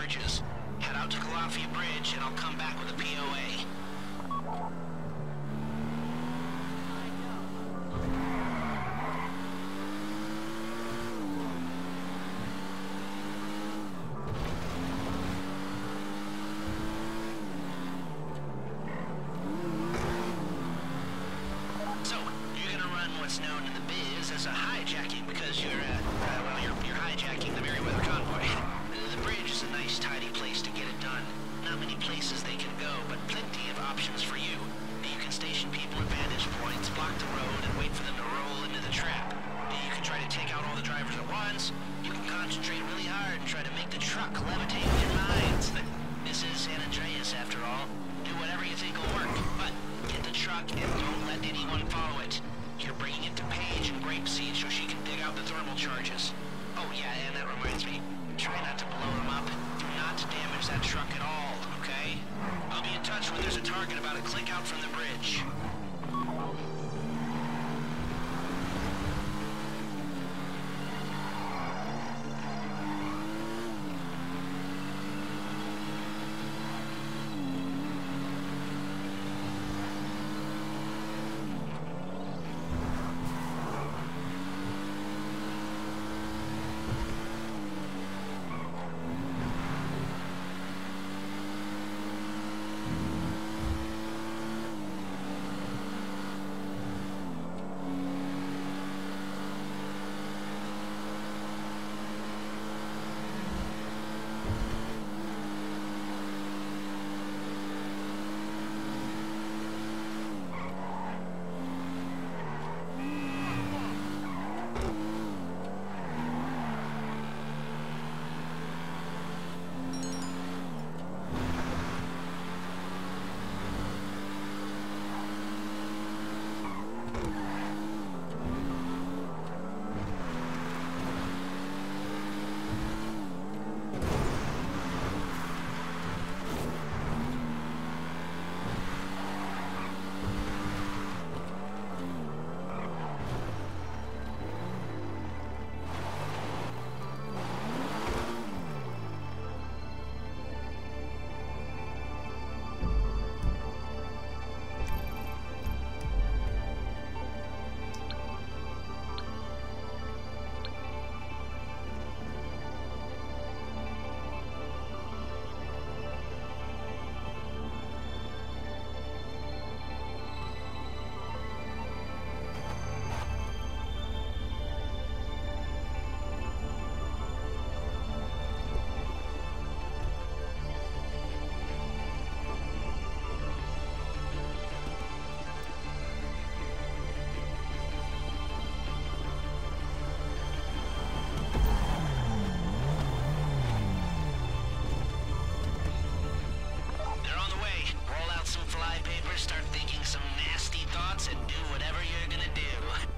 charges. Head out to Calafia Bridge and I'll come back with a POA. So, you're gonna run what's known in the biz as a hijacking because you're hijacking the Merryweather convoy. The bridge is a nice, tidy place to get it done. Not many places they can go, but plenty of options for you. You can station people at vantage points, block the road, and wait for them to roll into the trap. You can try to take out all the drivers at once. You can concentrate really hard and try to make the truck levitate in your minds. This is San Andreas, after all. Do whatever you think will work, but get the truck and don't let anyone follow it. You're bringing it to Paige in Grapeseed so she can dig out the thermal charges. Oh yeah, and that reminds me. Try not to blow them up. Do not damage that truck at all, okay? I'll be in touch when there's a target about a click out from the bridge. Start thinking some nasty thoughts and do whatever you're gonna do.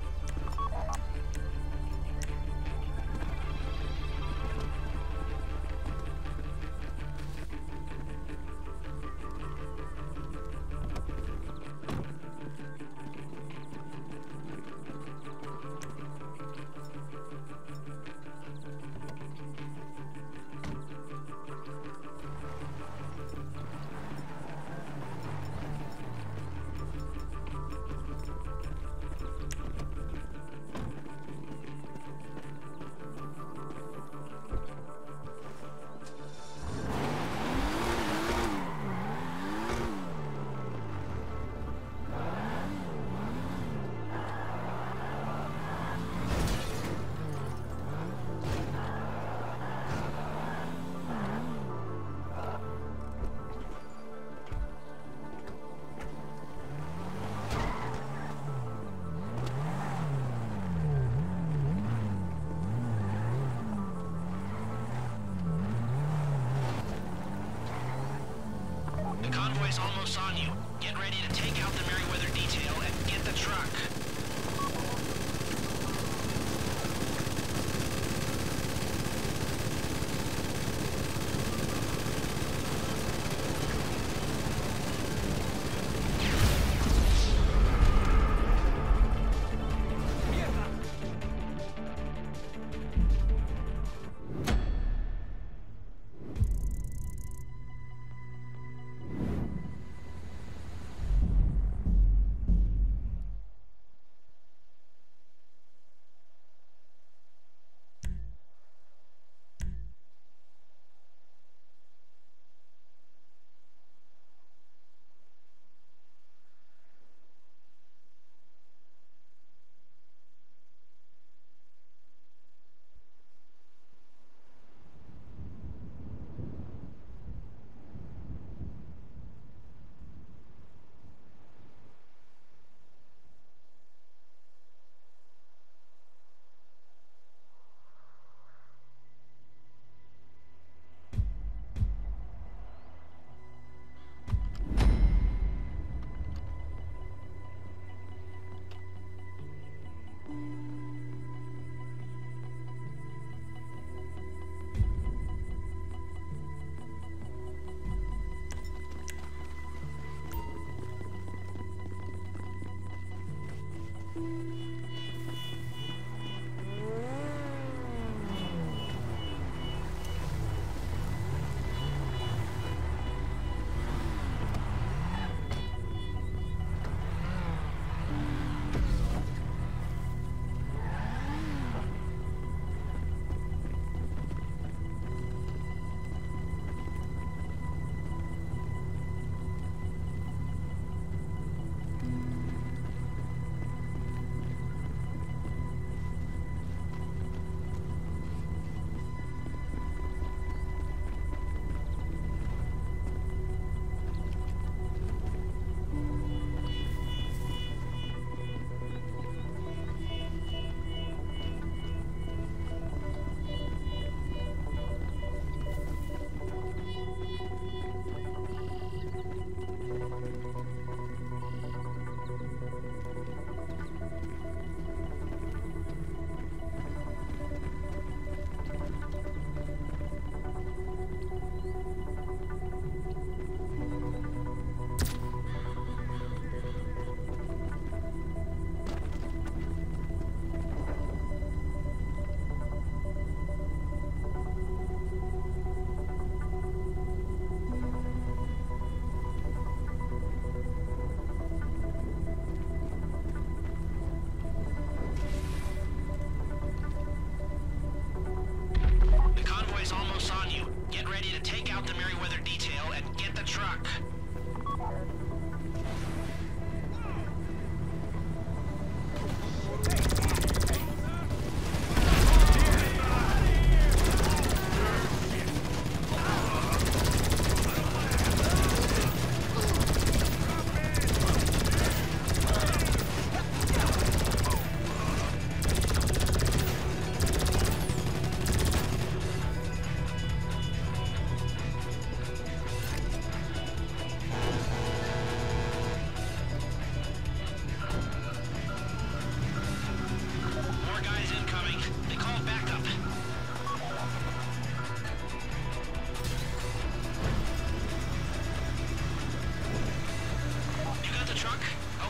Convoy's almost on you. Get ready to take out the Merryweather detail and get the truck.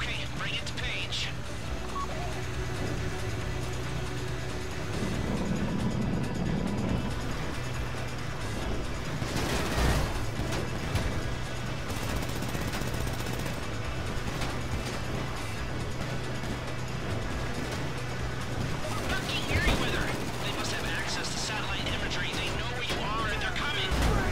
Okay, bring it to Paige. Fucking Merryweather! They must have access to satellite imagery. They know where you are and they're coming.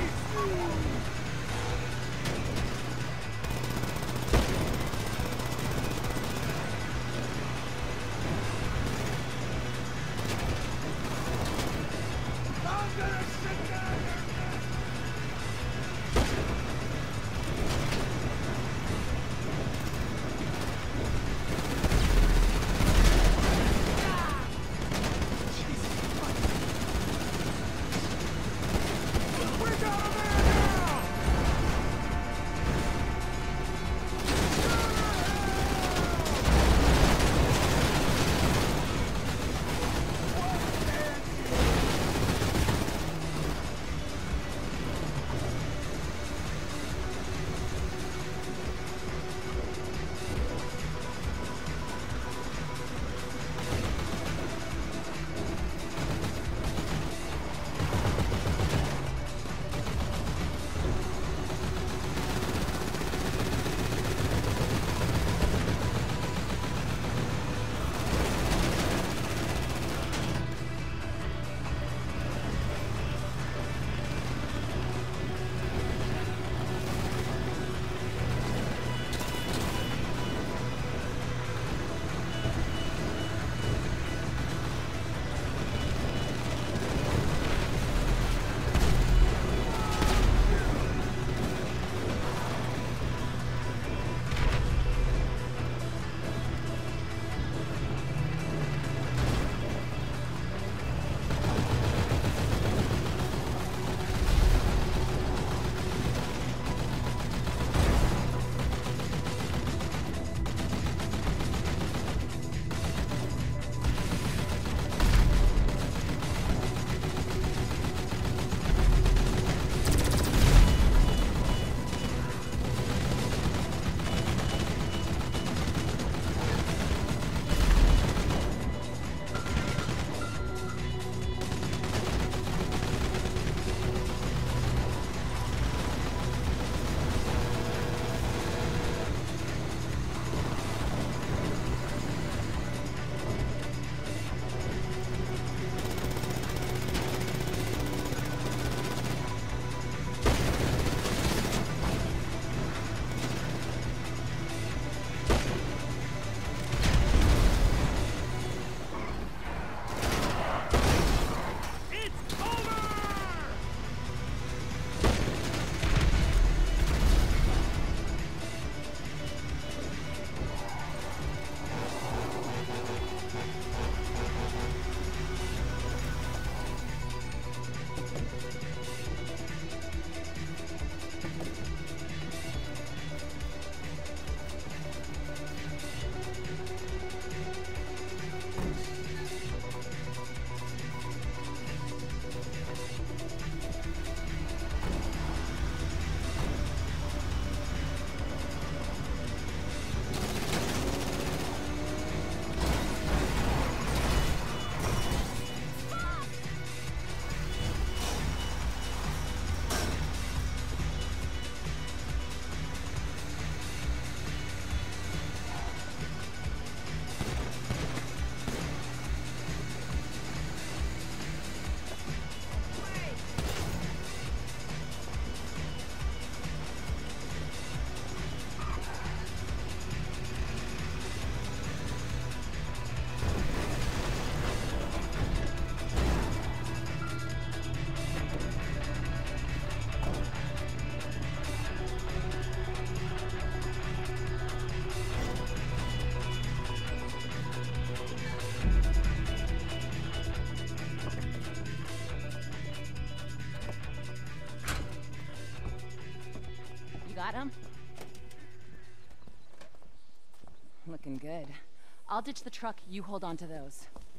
Got him? Looking good. I'll ditch the truck, you hold on to those.